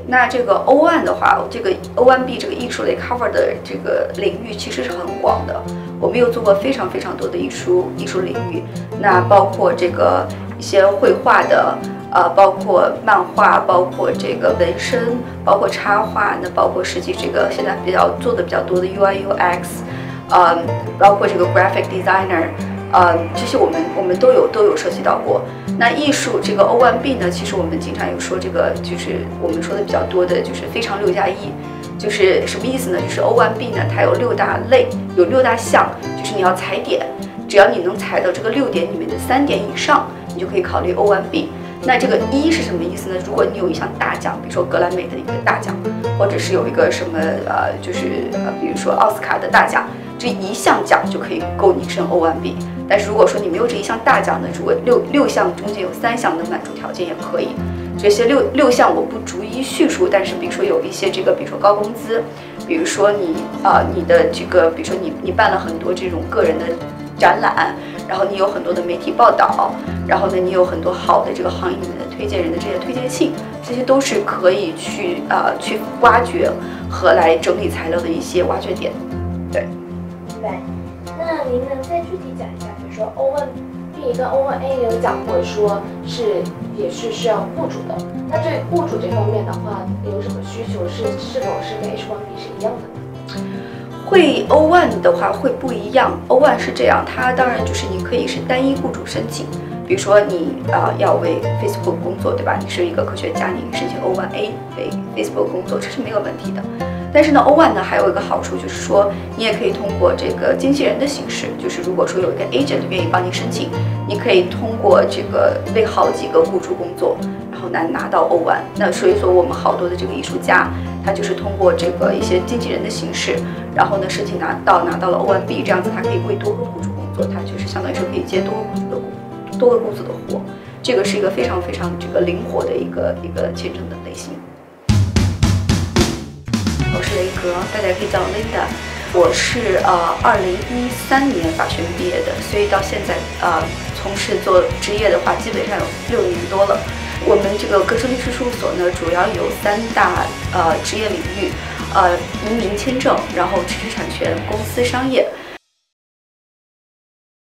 那这个 O1 的话，这个 O1B 这个艺术类 cover 的这个领域其实是很广的。我们有做过非常多的艺术领域，那包括这个一些绘画的，包括漫画，包括这个纹身，包括插画，那包括实际这个现在做的比较多的 UI/UX，包括这个 graphic designer。这些我们都有涉及到过。那艺术这个 O1B 呢，其实我们经常有说这个，就是我们说的比较多的，就是非常6+1，就是什么意思呢？就是 O1B 呢，它有6大类，有6大项，就是你要踩点，只要你能踩到这个6点里面的3点以上，你就可以考虑 O1B。那这个1是什么意思呢？如果你有一项大奖，比如说格莱美的一个大奖，或者是有一个什么比如说奥斯卡的大奖，这一项奖就可以够你升 O1B。但是如果说你没有这一项大奖呢，如果六项中间有3项能满足条件也可以。这些六项我不逐一叙述，但是比如说有一些这个，比如说高工资，比如说你的这个，比如说你办了很多这种个人的展览，然后你有很多的媒体报道，然后呢你有很多好的这个行业里面的推荐人的这些推荐信，这些都是可以去挖掘和来整理材料的一些挖掘点。对。 明白。那您能再具体讲一下，比如说 O1B 跟 O1A 有讲过说也是需要雇主的，那对雇主这方面的话，有什么需求是否是跟 H1B 是一样的？ 会 O1 的话会不一样。O1 是这样，它当然就是你可以是单一雇主申请，比如说你要为 Facebook 工作，对吧？你是一个科学家，你申请 O1A 为 Facebook 工作，这是没有问题的。但是呢 ，O1 呢还有一个好处就是说，你也可以通过这个经纪人的形式，就是如果说有一个 agent 愿意帮你申请，你可以通过这个为好几个雇主工作，然后拿到 O1。那所以说我们好多的这个艺术家，他就是通过这个一些经纪人的形式，然后呢申请拿到了 O1B， 这样子他可以为多个雇主工作，他就是相当于是可以接多个雇主的活，这个是一个非常这个灵活的一个签证的类型。我是雷格，大家可以叫我 Linda。我是2013年法学院毕业的，所以到现在从事做职业的话，基本上有6年多了。我们这个格生律师事务所呢，主要有3大职业领域，移民签证，然后知识产权、公司商业。